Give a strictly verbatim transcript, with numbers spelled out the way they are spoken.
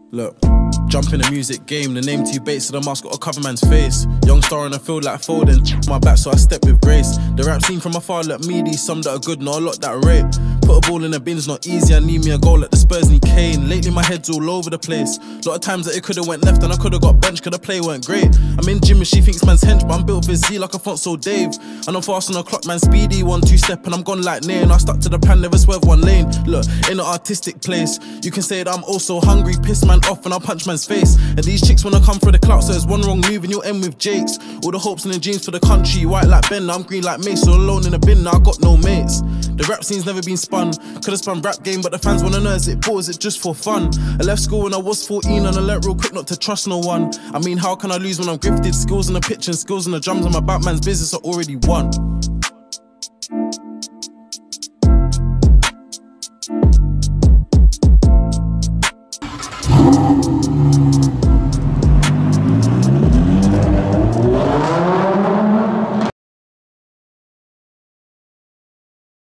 Look, jump in the music game, the name too bait, so the mask got to cover man's face. Young star in a field like folding, my back so I step with grace. The rap scene from afar look meaty, some that are good, not a lot that rate. Put a ball in the bin's not easy, I need me a goal like the Spurs need Kane. Lately my head's all over the place, lot of times that it could've went left and I could've got benched, cause the play weren't great. I'm in gym and she thinks man's hench, but I'm built for Z like a Fonso Dave. And I'm fast on the clock, man speedy, one two step and I'm gone like near. And I stuck to the plan, never swerve one lane. Look, in an artistic place, you can say that I'm also hungry, piss man off and I'll punch man's face. And these chicks wanna come for the clout, so there's one wrong move and you'll end with Jakes. All the hopes and the dreams for the country, white like Ben, I'm green like Mace, all alone in the bin, now I got no mates. The rap scene's never been spun, could've spun rap game, but the fans wanna know is it ball, is it just for fun? I left school when I was fourteen and I learnt real quick not to trust no one. I mean, how can I lose when I'm gifted? Skills on the pitch and skills on the drums, and my Batman's business are already won.